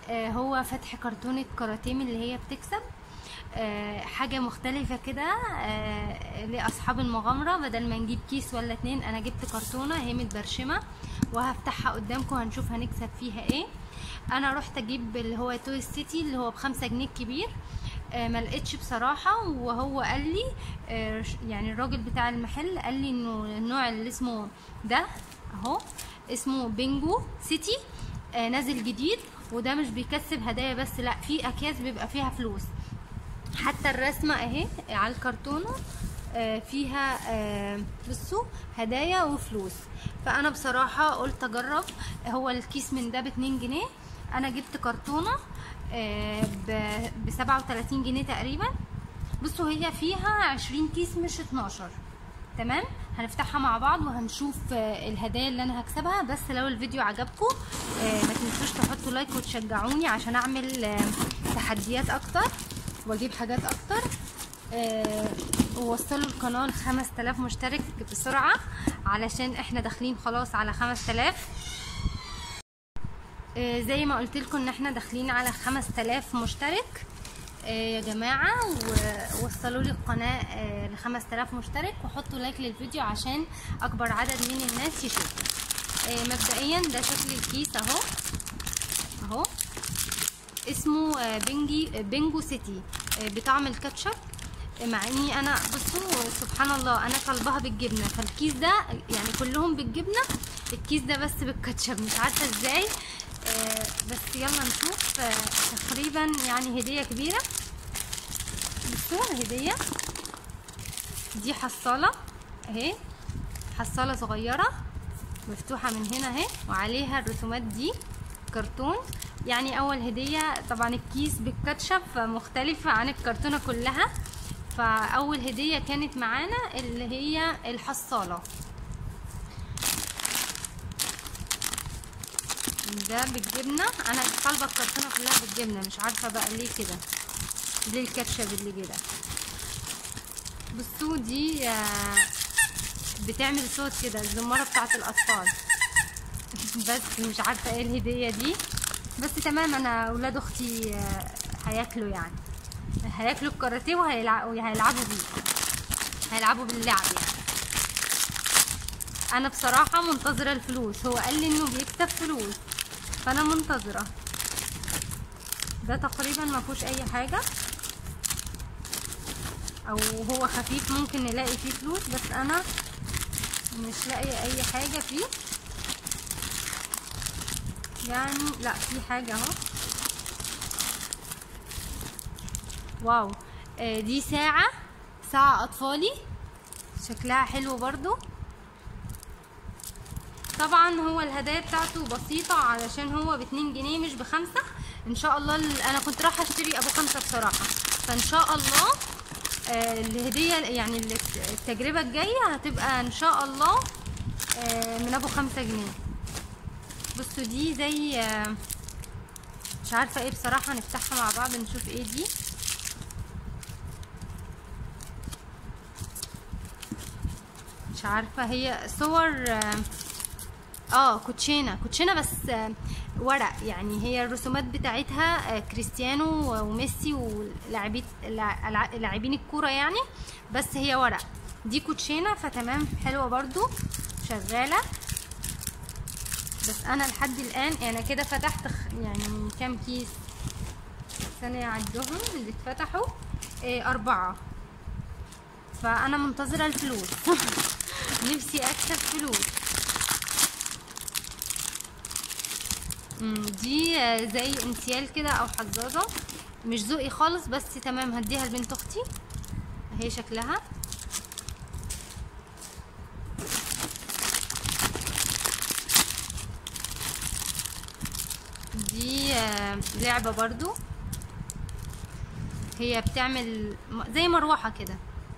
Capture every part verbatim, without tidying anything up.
آه هو فتح كرتونة كراتيم اللي هي بتكسب، آه حاجة مختلفة كده آه لأصحاب المغامرة. بدل ما نجيب كيس ولا اتنين انا جبت كرتونة هي متبرشمة وهفتحها قدامكم هنشوف هنكسب فيها ايه. انا رحت اجيب اللي هو توي سيتي اللي هو بخمسة جنيه الكبير، آه ما لقيتش بصراحة، وهو قال لي آه يعني الراجل بتاع المحل قال لي انه النوع اللي اسمه ده اهو اسمه بينجو سيتي آه نازل جديد، وده مش بيكسب هدايا بس، لا في اكياس بيبقى فيها فلوس. حتى الرسمة اهي على الكرتونة آه فيها آه بصوا هدايا وفلوس. فانا بصراحة قلت اجرب. هو الكيس من ده باتنين جنيه، انا جبت كرتونة آه بسبعة وتلاتين جنيه تقريبا. بصوا هي فيها عشرين كيس مش اتناشر. تمام، هنفتحها مع بعض وهنشوف آه الهدايا اللي انا هكسبها. بس لو الفيديو عجبكم آه ما تنسوش تحطوا لايك وتشجعوني عشان اعمل آه تحديات اكتر واجيب حاجات اكتر. آه ووصلوا القناه ل خمسة آلاف مشترك بسرعه علشان احنا داخلين خلاص على خمسة آلاف. آه زي ما قلت لكم ان احنا داخلين على خمسة آلاف مشترك آه يا جماعه، ووصلوا لي القناه آه ل خمسة آلاف مشترك، وحطوا لايك للفيديو عشان اكبر عدد من الناس يشوفوا. آه مبدئيا ده شكل الكيس اهو اهو اسمه آه بنجي آه بينجو سيتي آه بطعم الكاتشب. مع اني انا بصوا سبحان الله انا طالباها بالجبنه، فالكيس ده يعني كلهم بالجبنه، الكيس ده بس بالكاتشب مش عارفه ازاي. آه بس يلا نشوف. آه تقريبا يعني هديه كبيره. بصوا الهديه دي حصاله اهي، حصاله صغيره مفتوحه من هنا اهي وعليها الرسومات دي كرتون. يعني اول هديه طبعا الكيس بالكاتشب فمختلفه عن الكرتونه كلها، فاول هديه كانت معانا اللي هي الحصاله ده بالجبنه. انا طالبه الكرتونه كلها بالجبنه مش عارفه بقى ليه كده، ليه الكاتشب اللي كده. بصوا دي بتعمل صوت كده الزماره بتاعه الاطفال بس مش عارفه ايه الهديه دي، بس تمام. انا اولاد اختي هياكلوا يعني هياكلوا الكاراتيه وهيلعبوا وهيلعبوا بيه هيلعبوا باللعب يعني. انا بصراحه منتظره الفلوس، هو قال لي انه بيكسب فلوس فانا منتظره. ده تقريبا ما فيهوش اي حاجه او هو خفيف ممكن نلاقي فيه فلوس، بس انا مش لاقيه اي حاجه فيه يعني. لا في حاجه اهو. واو آه دي ساعه ساعه اطفالي شكلها حلو برضو. طبعا هو الهدايا بتاعته بسيطه علشان هو باتنين جنيه مش بخمسة. ان شاء الله انا كنت رايحه اشتري ابو خمسة بصراحه، فان شاء الله آه الهديه يعني التجربه الجايه هتبقى ان شاء الله آه من ابو خمسة جنيه. بصوا دي زي آه مش عارفه ايه بصراحه، نفتحها مع بعض نشوف ايه دي. مش عارفه هي صور اه, آه كوتشينه كوتشينه بس آه ورق يعني. هي الرسومات بتاعتها آه كريستيانو وميسي ولاعبين لاعبين الكوره يعني، بس هي ورق. دي كوتشينه فتمام حلوه برضو شغاله. بس انا لحد الان انا كده فتحت يعني كام كيس ثانيه اعدهم اللي اتفتحوا آه اربعه، فانا منتظره الفلوس نفسي اكسب فلوس. دي زي انسيال كده او حظاظه مش ذوقي خالص، بس تمام هديها لبنت اختي اهي شكلها. دي لعبه برضو هي بتعمل زي مروحه كده.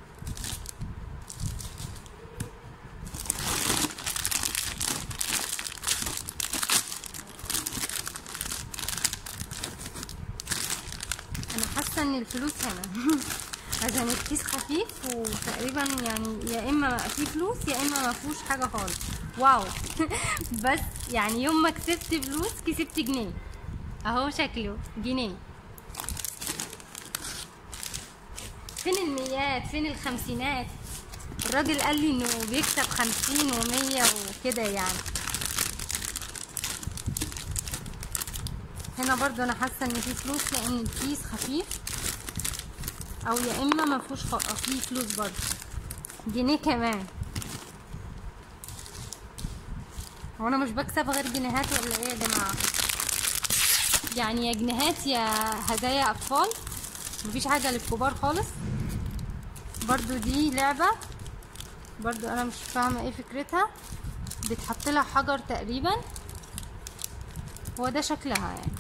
حاسه ان الفلوس هنا عشان الكيس خفيف وتقريبا يعني يا اما في فلوس يا اما ما فيهوش حاجه خالص. واو بس يعني يوم ما كسبت فلوس كسبت جنيه اهو شكله جنيه. فين الميات؟ فين الخمسينات؟ الراجل قال لي انه بيكسب خمسين ومية وكده يعني. هنا برضو انا حاسه ان في فلوس لان الكيس خفيف، او يا اما ما فيهوش فيه فلوس برضو. جنيه كمان. هو انا مش بكسب غير جنيهات ولا ايه يا جماعه؟ يعني يا جنيهات يا هدايا اطفال، مفيش حاجه للكبار خالص. برضو دي لعبه برضو انا مش فاهمه ايه فكرتها، بيتحط لها حجر تقريبا، هو ده شكلها يعني.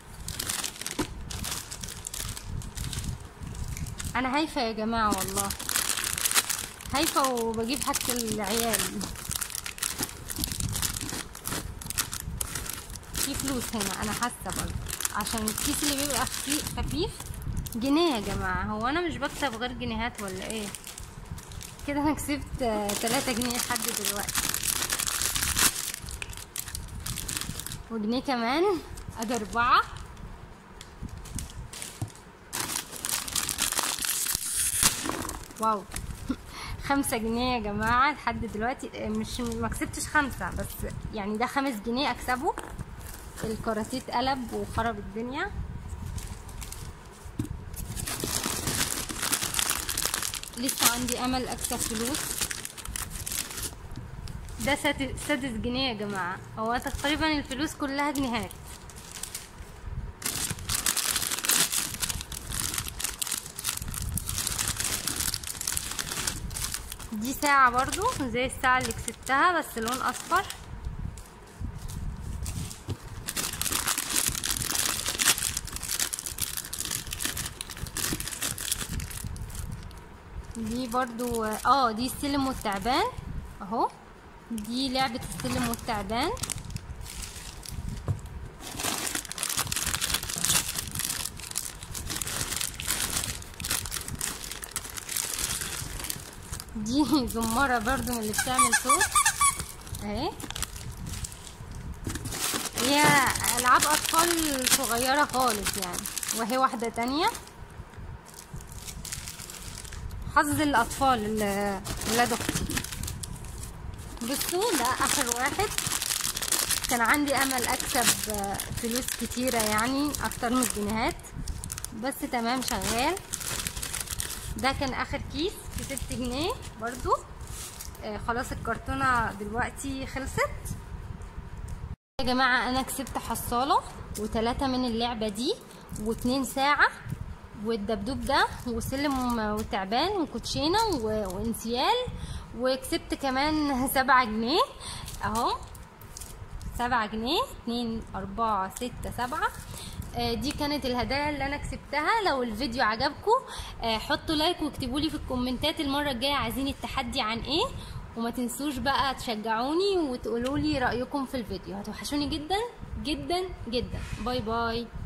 انا هايفه يا جماعه والله، هايفه وبجيب حاجه العيال. في فلوس هنا انا حاسه برضه، عشان الكيس اللي بيبقى خفيف. جنيه يا جماعه، هو انا مش بكسب غير جنيهات ولا ايه؟ كده انا كسبت تلاتة جنيه لحد دلوقتي، وجنيه كمان، ادي اربعة. واو خمسة جنيه يا جماعة لحد دلوقتي. مش ما كسبتش خمسة بس يعني، ده خمس جنيه اكسبه. الكراسي اتقلب وخرب الدنيا. لسه عندي امل اكسب فلوس. ده سادس جنيه يا جماعة، هو تقريبا الفلوس كلها جنيهات. دي ساعة برضو زي الساعة اللي كسبتها بس لون اصفر. دي برضو اه دي السلم والتعبان اهو، دي لعبة السلم والتعبان. دي زمارة برضو من اللي بتعمل صوت اهي. هي العاب اطفال صغيرة خالص يعني. وهي واحدة تانية حظ الاطفال ولاد اختي. بصوا ده اخر واحد. كان عندي امل اكسب فلوس كتيرة يعني اكتر من الجنيهات، بس تمام شغال. ده كان اخر كيس بست جنيه برضو. آه خلاص الكرتونة دلوقتي خلصت يا جماعة. انا كسبت حصالة وتلاتة من اللعبة دي واتنين ساعة والدبدوب ده وسلم وتعبان وكوتشينة وانسيال، وكسبت كمان سبعة جنيه اهو. سبعة جنيه، اتنين اربعة ستة سبعة. دي كانت الهدايا اللي انا كسبتها. لو الفيديو عجبكم حطوا لايك واكتبوا لي في الكومنتات المره الجايه عايزين التحدي عن ايه، وما تنسوش بقى تشجعوني وتقولوا لي رايكم في الفيديو. هتوحشوني جدا جدا جدا. باي باي.